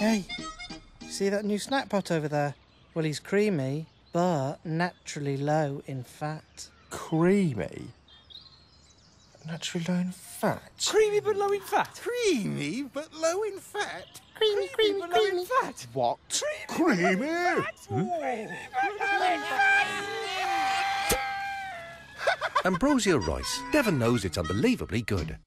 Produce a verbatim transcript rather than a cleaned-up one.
Hey, see that new snack pot over there? Well, he's creamy, but naturally low in fat. Creamy? Naturally low in fat? Creamy but low in fat. Creamy but low in fat. Creamy, creamy, but low creamy. in fat. What? Creamy? Ambrosia rice. Devon knows it's unbelievably good.